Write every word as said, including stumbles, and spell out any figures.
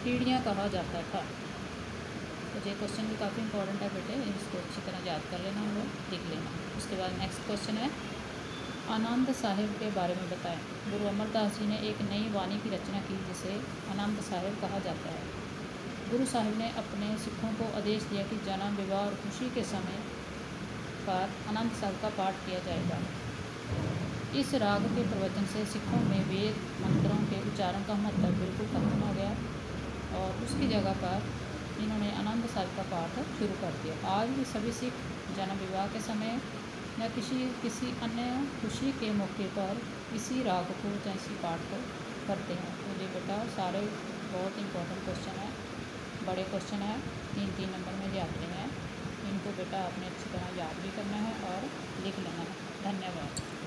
पीढ़ियाँ कहा जाता था। तो ये क्वेश्चन भी काफ़ी इंपॉर्टेंट है बेटे, इसको अच्छी तरह याद कर लेना और लिख लेना। उसके बाद नेक्स्ट क्वेश्चन है, आनंद साहिब के बारे में बताएं। गुरु अमरदास जी ने एक नई वाणी की रचना की जिसे आनंद साहिब कहा जाता है। गुरु साहिब ने अपने सिखों को आदेश दिया कि जन्म, विवाह और खुशी के समय पर आनंद साहिब का पाठ किया जाएगा। इस राग के प्रवचन से सिखों में वेद मंत्रों के उच्चारण का महत्व बिल्कुल खत्म हो गया और उसकी जगह पर इन्होंने आनंद साहिब का पाठ शुरू कर दिया। आज भी सभी सिख जन्म, विवाह के समय या किसी किसी अन्य खुशी के मौके पर इसी राग को या इसी पाठ को करते हैं। तो ये बेटा सारे बहुत इंपॉर्टेंट क्वेश्चन है, बड़े क्वेश्चन है, तीन तीन नंबर में ये आते हैं। इनको बेटा आपने अच्छी तरह याद भी करना है और लिख लेना है। धन्यवाद।